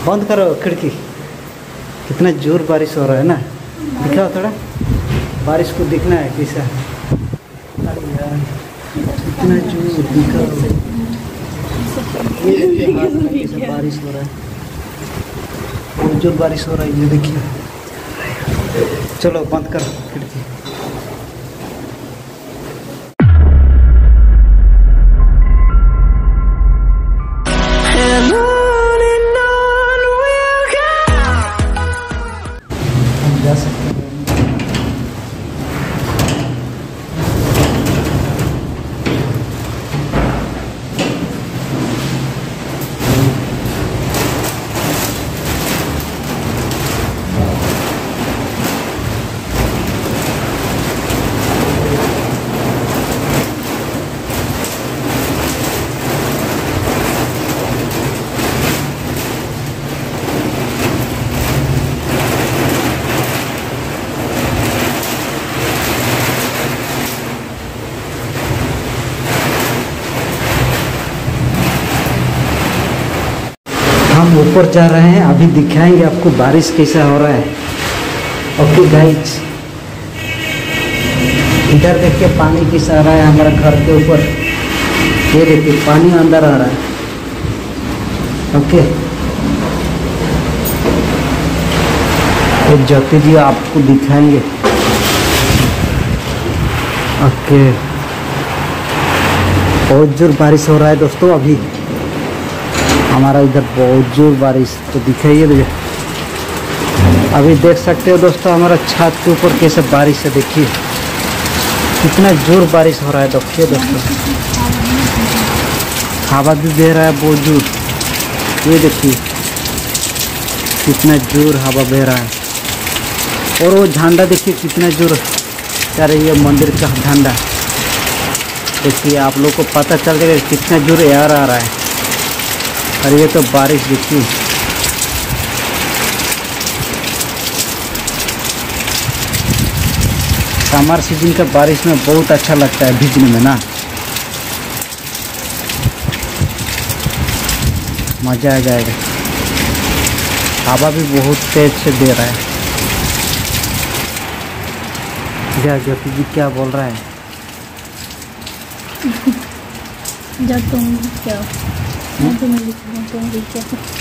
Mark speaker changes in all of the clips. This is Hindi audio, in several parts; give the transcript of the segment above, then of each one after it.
Speaker 1: बंद करो खिड़की। कितना जोर बारिश हो रहा है ना, दिखाओ थोड़ा बारिश को, दिखना है कैसा। अरे यार कितना जोर दिखाओ, ये देखिए हाथ में कैसा बारिश हो रहा है, बहुत जोर बारिश हो रहा है, ये देखिए। चलो बंद करो खिड़की। जा सकते हैं। हम ऊपर जा रहे हैं, अभी दिखाएंगे आपको बारिश कैसा हो रहा है। ओके गाइस, इधर देखिए पानी कैसा आ रहा है हमारा घर के ऊपर, ये देखिए पानी अंदर आ रहा है। ओके, एक ज्योति जी आपको दिखाएंगे। ओके, बहुत जोर बारिश हो रहा है दोस्तों, अभी हमारा इधर बहुत जोर बारिश, तो दिखाइए भैया। अभी देख सकते हो दोस्तों हमारा छत के ऊपर कैसे बारिश है, देखिए कितना जोर बारिश हो रहा है। देखिए दोस्तों हवा भी बह रहा है बहुत जोर, ये देखिए कितना जोर हवा बह रहा है। और वो झंडा देखिए कितना जोर जा रही है, मंदिर का झंडा देखिए, आप लोग को पता चल जाएगा कितना जोर एयर आ रहा है। और ये तो बारिश देखिए, समर सीजन का बारिश में बहुत अच्छा लगता है भीगने में ना, मज़ा आ जाएगा। हवा भी बहुत तेज से दे रहा है। क्या ज्योति जी क्या बोल रहा है?
Speaker 2: जब तुम क्या मैं तुम्हें लिखा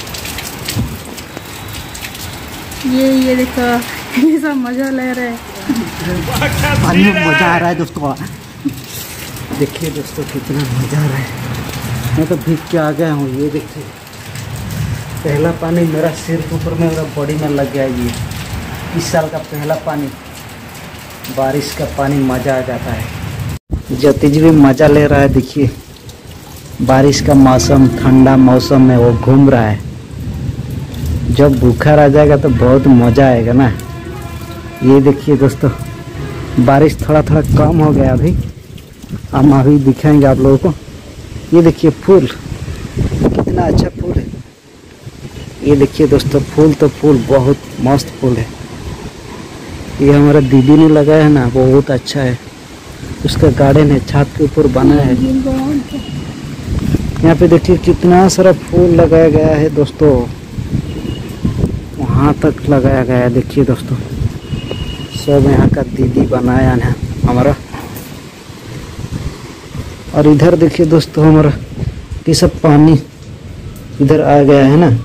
Speaker 2: ये देखो ये सब मजा ले रहा है,
Speaker 1: पानी में मजा आ रहा है दोस्तों। देखिए दोस्तों कितना मजा आ रहा है, मैं तो भीग के आ गया हूँ। ये देखिए पहला पानी मेरा सिर के ऊपर में, मेरा बॉडी में लग गया। ये इस साल का पहला पानी, बारिश का पानी, मजा आ जाता है। ज्योति जी भी मजा ले रहा है, देखिए बारिश का मौसम, ठंडा मौसम में वो घूम रहा है। जब बुखार आ जाएगा तो बहुत मज़ा आएगा ना। ये देखिए दोस्तों बारिश थोड़ा थोड़ा कम हो गया अभी, हम अभी दिखाएंगे आप लोगों को। ये देखिए फूल, कितना अच्छा फूल है। ये देखिए दोस्तों फूल तो फूल, बहुत मस्त फूल है। ये हमारा दीदी ने लगाया है ना, बहुत अच्छा है। उसका गार्डन है, छत के ऊपर बना है। यहाँ पे देखिए कितना सारा फूल लगाया गया है दोस्तों, वहाँ तक लगाया गया है। देखिए दोस्तों सब यहाँ का दीदी बनाया है हमारा। और इधर देखिए दोस्तों हमारा ये सब पानी इधर आ गया है ना।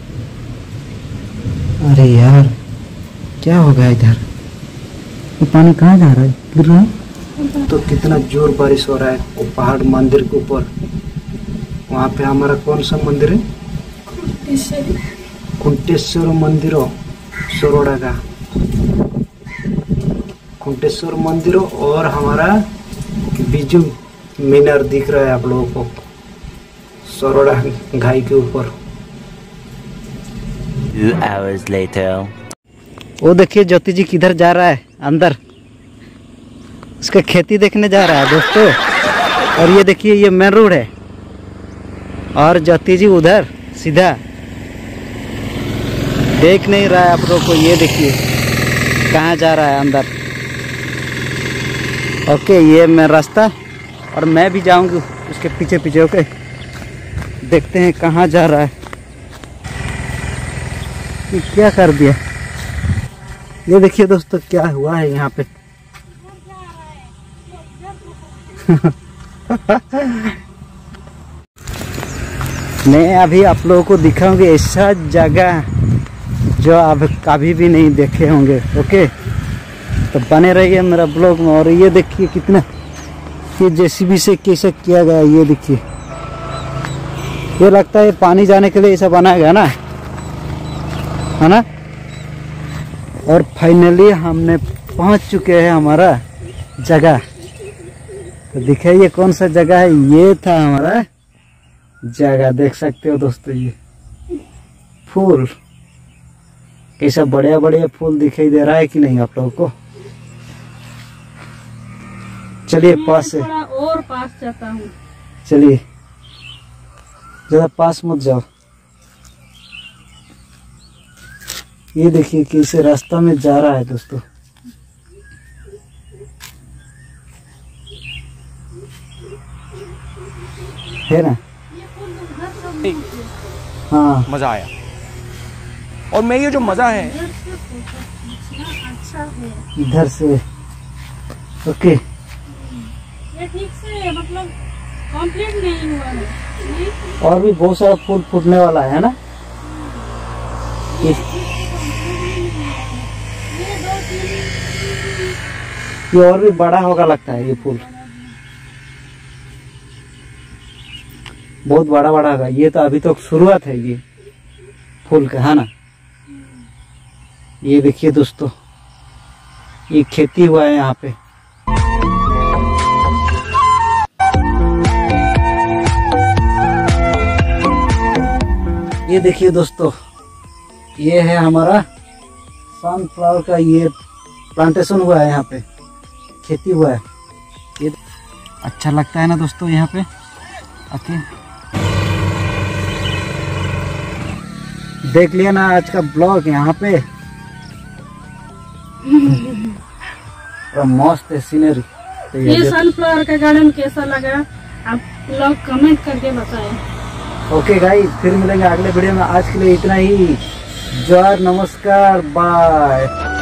Speaker 1: अरे यार क्या हो गया इधर, ये पानी कहाँ जा रहा है, गिर रहा है। तो कितना जोर बारिश हो रहा है वो पहाड़ मंदिर के ऊपर। वहाँ पे हमारा कौन सा मंदिर है, कुंटेश्वर मंदिर, सरोड़ा का कुंटेश्वर मंदिर। और हमारा बिजू मीनार दिख रहा है आप लोगों को, सरोड़ा घाई के ऊपर।
Speaker 3: 2 hours later.
Speaker 1: वो देखिए ज्योति जी किधर जा रहा है, अंदर उसका खेती देखने जा रहा है दोस्तों। और ये देखिए ये मेन रोड है, और ज्योति जी उधर सीधा देख नहीं रहा है आप लोग को। ये देखिए कहाँ जा रहा है, अंदर। ओके ये मैं रास्ता, और मैं भी जाऊंगी उसके पीछे पीछे। ओके देखते हैं कहाँ जा रहा है। ये क्या कर दिया। ये देखिए दोस्तों क्या हुआ है यहाँ पे। मैं अभी आप लोगों को दिखाऊंगी ऐसा जगह जो आप कभी भी नहीं देखे होंगे। ओके, तो बने रहिए मेरा ब्लॉग में। और ये देखिए कितना, ये जेसीबी से कैसे किया गया, ये देखिए। ये लगता है पानी जाने के लिए ऐसा बनाया गया ना, है ना। और फाइनली हमने पहुंच चुके हैं हमारा जगह। तो दिखाइए कौन सा जगह है। ये था हमारा जगह, देख सकते हो दोस्तों। ये फूल कैसा बढ़िया बढ़िया फूल दिखाई दे रहा है कि नहीं आप लोगों को। चलिए पास से,
Speaker 2: थोड़ा और पास जाता हूँ।
Speaker 1: चलिए ज्यादा पास मत जाओ। ये देखिए कैसे रास्ता में जा रहा है दोस्तों। है ना। हाँ
Speaker 3: मजा आया। और मैं ये जो मजा है
Speaker 2: अच्छा है
Speaker 1: इधर से। ओके,
Speaker 2: ये ठीक से मतलब कंप्लीट नहीं हुआ है। नहीं?
Speaker 1: और भी बहुत सारा फूल फूटने वाला है ना। ये और भी बड़ा होगा लगता है। ये फूल बहुत बड़ा बड़ा होगा। ये तो अभी तो शुरुआत है ये फूल का, है ना। ये देखिए दोस्तों, ये खेती हुआ है यहाँ पे। ये देखिए दोस्तों, ये है हमारा सनफ्लावर का ये प्लांटेशन हुआ है, यहाँ पे खेती हुआ है। ये अच्छा लगता है ना दोस्तों यहाँ पे आके। देख लिया ना आज का ब्लॉग यहाँ पे। मस्त है सीनरी। तो
Speaker 2: ये सनफ्लावर का गार्डन कैसा लगा आप लोग कमेंट करके बताएं।
Speaker 1: ओके गाइस, फिर मिलेंगे अगले वीडियो में। आज के लिए इतना ही। जय नमस्कार, बाय।